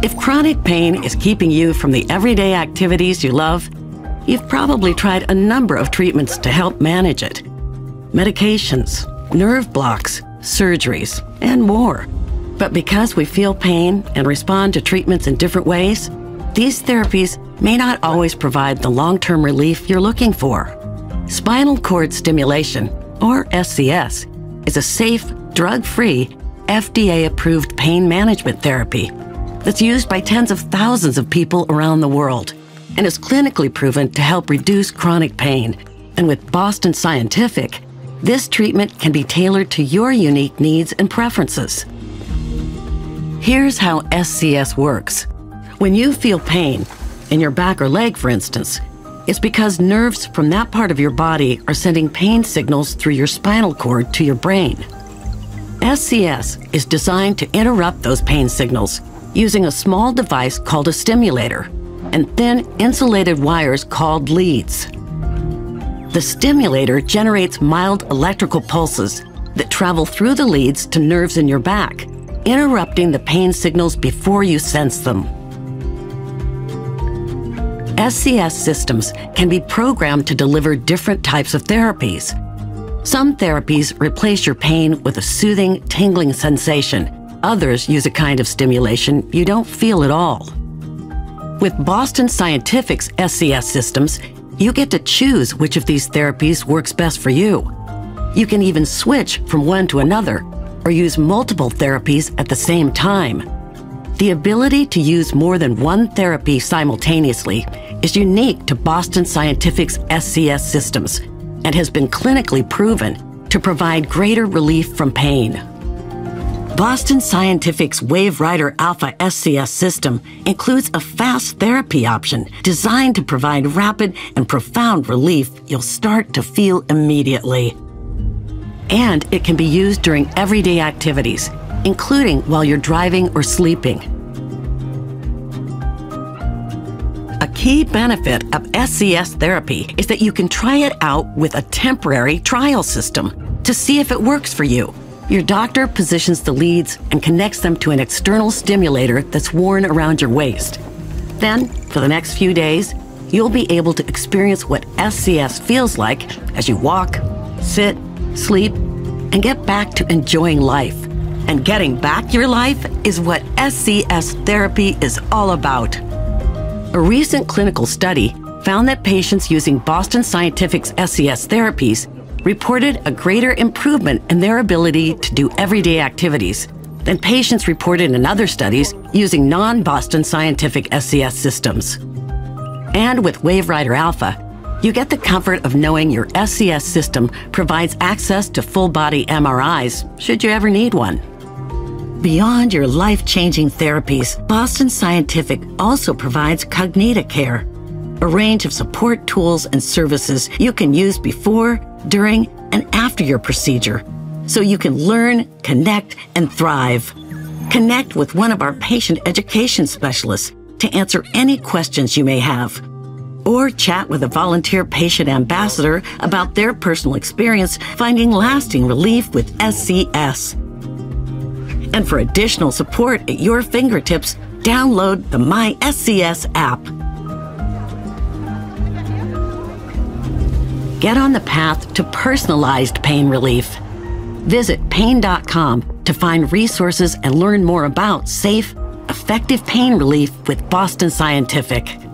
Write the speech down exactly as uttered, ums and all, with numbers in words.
If chronic pain is keeping you from the everyday activities you love, you've probably tried a number of treatments to help manage it. Medications, nerve blocks, surgeries, and more. But because we feel pain and respond to treatments in different ways, these therapies may not always provide the long-term relief you're looking for. Spinal cord stimulation, or S C S, is a safe, drug-free, F D A-approved pain management therapy that's used by tens of thousands of people around the world and is clinically proven to help reduce chronic pain. And with Boston Scientific, this treatment can be tailored to your unique needs and preferences. Here's how S C S works. When you feel pain, in your back or leg, for instance, it's because nerves from that part of your body are sending pain signals through your spinal cord to your brain. S C S is designed to interrupt those pain signals using a small device called a stimulator and thin insulated wires called leads. The stimulator generates mild electrical pulses that travel through the leads to nerves in your back, interrupting the pain signals before you sense them. S C S systems can be programmed to deliver different types of therapies. Some therapies replace your pain with a soothing, tingling sensation. Others use a kind of stimulation you don't feel at all. With Boston Scientific's S C S systems, you get to choose which of these therapies works best for you. You can even switch from one to another or use multiple therapies at the same time. The ability to use more than one therapy simultaneously is unique to Boston Scientific's S C S systems and has been clinically proven to provide greater relief from pain. Boston Scientific's Wave Rider Alpha S C S system includes a fast therapy option designed to provide rapid and profound relief you'll start to feel immediately. And it can be used during everyday activities, including while you're driving or sleeping. A key benefit of S C S therapy is that you can try it out with a temporary trial system to see if it works for you. Your doctor positions the leads and connects them to an external stimulator that's worn around your waist. Then, for the next few days, you'll be able to experience what S C S feels like as you walk, sit, sleep, and get back to enjoying life. And getting back your life is what S C S therapy is all about. A recent clinical study found that patients using Boston Scientific's S C S therapies reported a greater improvement in their ability to do everyday activities than patients reported in other studies using non-Boston Scientific S C S systems. And with Wave Rider Alpha, you get the comfort of knowing your S C S system provides access to full-body M R Is should you ever need one. Beyond your life-changing therapies, Boston Scientific also provides Cognita Care, a range of support tools and services you can use before, during, and after your procedure, so you can learn, connect, and thrive. Connect with one of our patient education specialists to answer any questions you may have, or chat with a volunteer patient ambassador about their personal experience finding lasting relief with S C S. And for additional support at your fingertips, download the My S C S app. Get on the path to personalized pain relief. Visit pain dot com to find resources and learn more about safe, effective pain relief with Boston Scientific.